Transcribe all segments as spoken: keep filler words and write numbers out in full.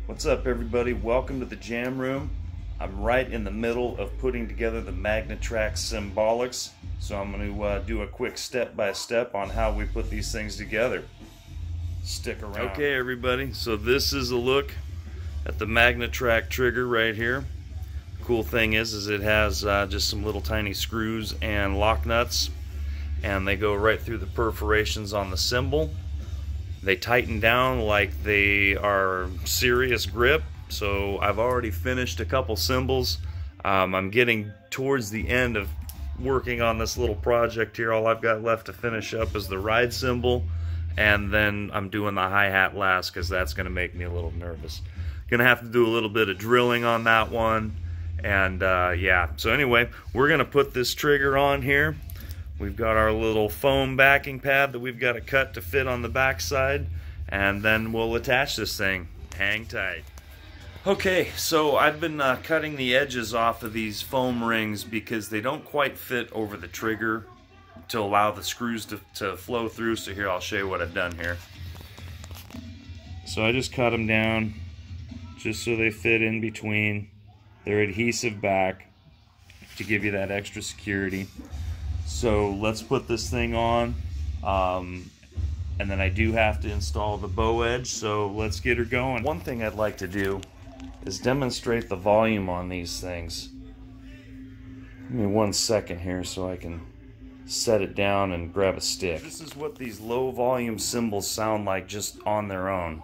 What's up, everybody? Welcome to the Jam Room. I'm right in the middle of putting together the Magnatrack Cymbolics, so I'm going to uh, do a quick step-by-step on how we put these things together. Stick around. Okay, everybody, so this is a look at the Magnatrack trigger right here. The cool thing is, is it has uh, just some little tiny screws and lock nuts, and they go right through the perforations on the cymbal. They tighten down like they are serious grip. So I've already finished a couple cymbals. Um, I'm getting towards the end of working on this little project here. All I've got left to finish up is the ride cymbal, and then I'm doing the hi-hat last because that's going to make me a little nervous. Gonna have to do a little bit of drilling on that one, and uh, yeah. So anyway, we're gonna put this trigger on here. We've got our little foam backing pad that we've got to cut to fit on the back side, and then we'll attach this thing. Hang tight. Okay, so I've been uh, cutting the edges off of these foam rings because they don't quite fit over the trigger to allow the screws to, to flow through. So here, I'll show you what I've done here. So I just cut them down just so they fit in between. They're adhesive back to give you that extra security. So let's put this thing on, um, and then I do have to install the bow edge, so let's get her going. One thing I'd like to do is demonstrate the volume on these things. Give me one second here so I can set it down and grab a stick. This is what these low volume cymbals sound like just on their own.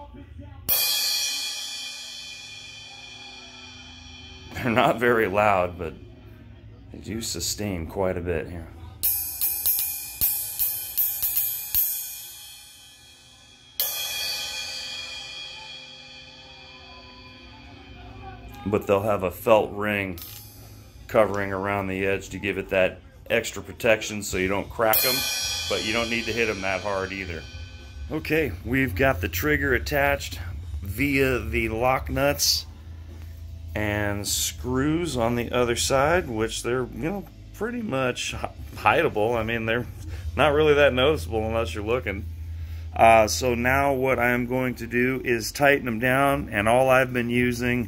They're not very loud, but they do sustain quite a bit here. But they'll have a felt ring covering around the edge to give it that extra protection so you don't crack them, but you don't need to hit them that hard either. Okay, we've got the trigger attached via the lock nuts and screws on the other side, which they're, you know, pretty much hideable. I mean, they're not really that noticeable unless you're looking. Uh, so now what I'm going to do is tighten them down, and all I've been using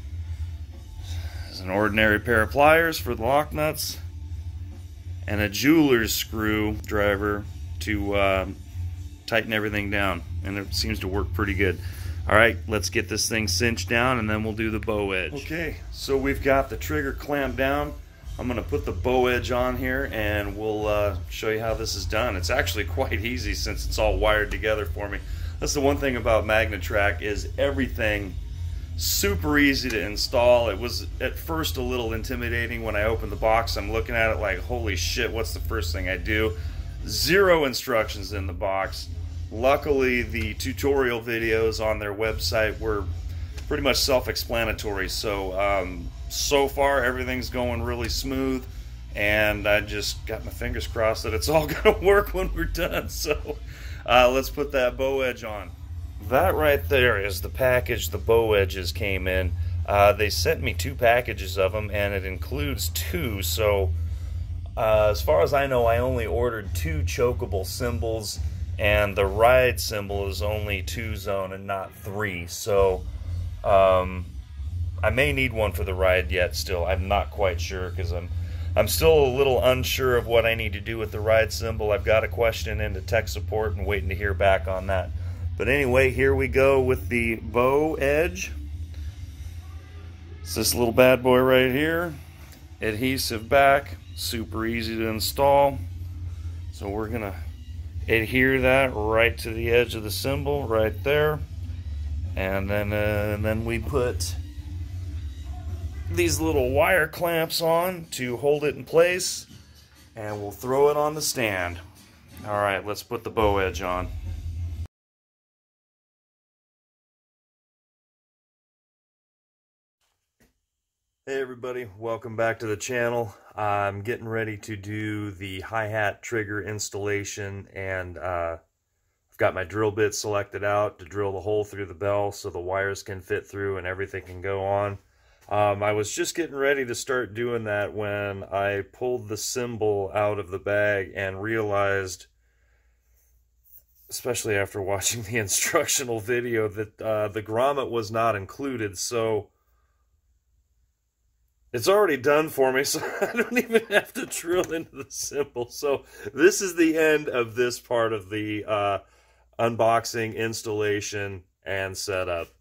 an ordinary pair of pliers for the lock nuts and a jeweler's screwdriver to uh, tighten everything down, and it seems to work pretty good. Alright, let's get this thing cinched down and then we'll do the bow edge. Okay, so we've got the trigger clamped down. I'm going to put the bow edge on here and we'll uh, show you how this is done. It's actually quite easy since it's all wired together for me. That's the one thing about Magnatrack, is everything super easy to install. It was at first a little intimidating when I opened the box. I'm looking at it like, holy shit, what's the first thing I do? Zero instructions in the box. Luckily, the tutorial videos on their website were pretty much self-explanatory. So, um, so far everything's going really smooth, and I just got my fingers crossed that it's all gonna work when we're done. So, uh, let's put that bow edge on. That right there is the package the bow edges came in. Uh, they sent me two packages of them, and it includes two. So uh, as far as I know, I only ordered two chokeable cymbals, and the ride cymbal is only two zone and not three. So um, I may need one for the ride yet still. I'm not quite sure because I'm I'm still a little unsure of what I need to do with the ride cymbal. I've got a question into tech support and waiting to hear back on that. But anyway, here we go with the bow edge. It's this little bad boy right here. Adhesive back, super easy to install. So we're gonna adhere that right to the edge of the cymbal right there. And then, uh, and then we put these little wire clamps on to hold it in place. And we'll throw it on the stand. All right, let's put the bow edge on. Hey everybody, welcome back to the channel. I'm getting ready to do the hi-hat trigger installation, and uh, I've got my drill bit selected out to drill the hole through the bell so the wires can fit through and everything can go on. Um, I was just getting ready to start doing that when I pulled the cymbal out of the bag and realized especially after watching the instructional video, that uh, the grommet was not included, so it's already done for me, so I don't even have to drill into the cymbal. So this is the end of this part of the uh, unboxing, installation, and setup.